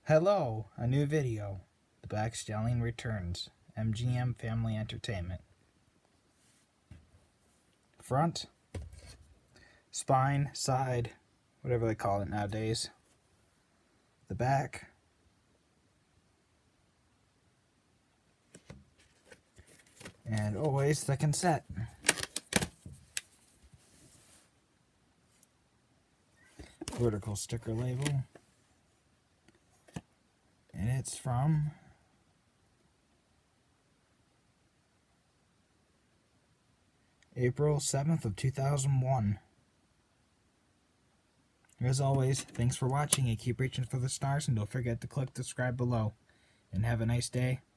Hello, a new video. The Black Stallion returns. MGM Family Entertainment. Front, spine, side, whatever they call it nowadays. The back. And always the cassette. Vertical sticker label. And it's from April 7th of 2001. As always, thanks for watching and keep reaching for the stars, and don't forget to click subscribe below. And have a nice day.